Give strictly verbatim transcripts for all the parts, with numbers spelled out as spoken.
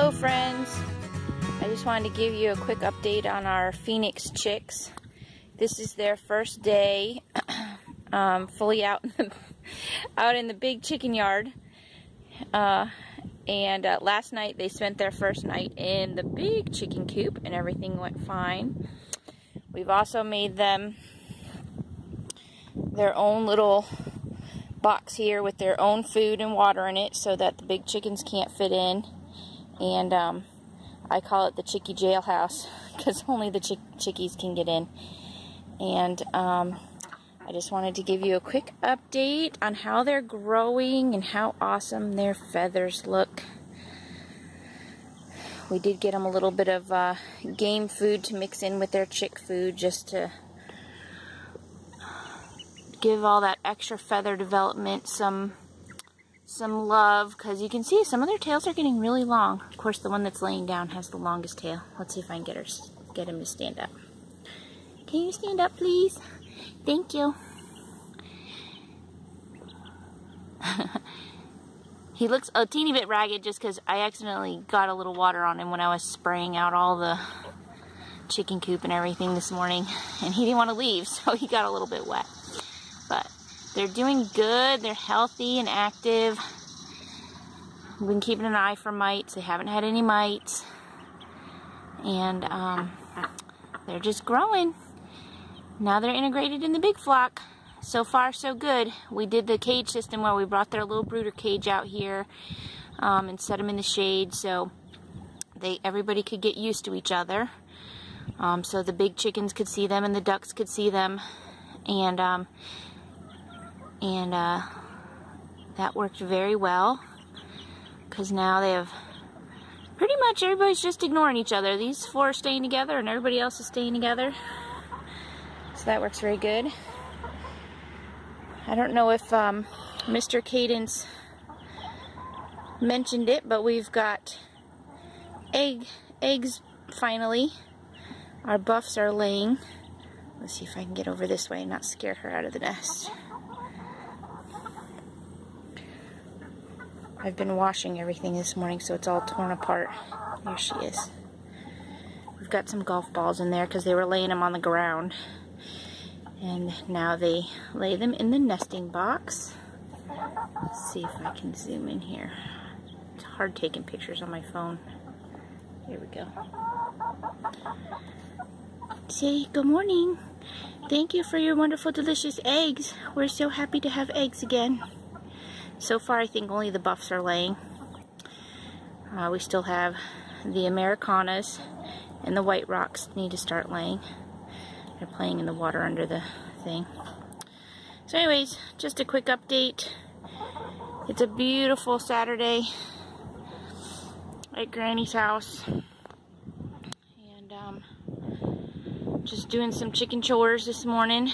Hello friends, I just wanted to give you a quick update on our Phoenix chicks. This is their first day um, fully out in, the, out in the big chicken yard, uh, and uh, last night they spent their first night in the big chicken coop and everything went fine. We've also made them their own little box here with their own food and water in it so that the big chickens can't fit in. And um, I call it the chickie jailhouse because only the chick chickies can get in. And um, I just wanted to give you a quick update on how they're growing and how awesome their feathers look. We did get them a little bit of uh, game food to mix in with their chick food just to give all that extra feather development some some love, because you can see some of their tails are getting really long. Of course, the one that's laying down has the longest tail. Let's see if I can get her get him to stand up. Can you stand up, please? Thank you. He looks a teeny bit ragged just because I accidentally got a little water on him when I was spraying out all the chicken coop and everything this morning, and he didn't want to leave, so he got a little bit wet. But they're doing good. They're healthy and active. We've been keeping an eye for mites. They haven't had any mites. And um, they're just growing. Now they're integrated in the big flock. So far, so good. We did the cage system where we brought their little brooder cage out here um, and set them in the shade so they everybody could get used to each other. Um, so the big chickens could see them and the ducks could see them. And um, and uh, that worked very well, because now they have pretty much everybody's just ignoring each other. These four are staying together and everybody else is staying together, so that works very good. I don't know if um, Mister Cadence mentioned it, but we've got egg eggs finally. Our buffs are laying. Let's see if I can get over this way and not scare her out of the nest. I've been washing everything this morning, so it's all torn apart. Here she is. We've got some golf balls in there because they were laying them on the ground. And now they lay them in the nesting box. Let's see if I can zoom in here. It's hard taking pictures on my phone. Here we go. Say good morning. Thank you for your wonderful, delicious eggs. We're so happy to have eggs again. So far, I think only the buffs are laying. Uh, we still have the Americanas and the White Rocks need to start laying. They're playing in the water under the thing. So anyways, just a quick update. It's a beautiful Saturday at Granny's house. And um, just doing some chicken chores this morning.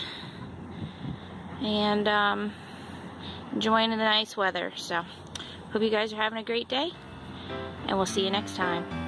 And um, enjoying the nice weather. So, hope you guys are having a great day. And we'll see you next time.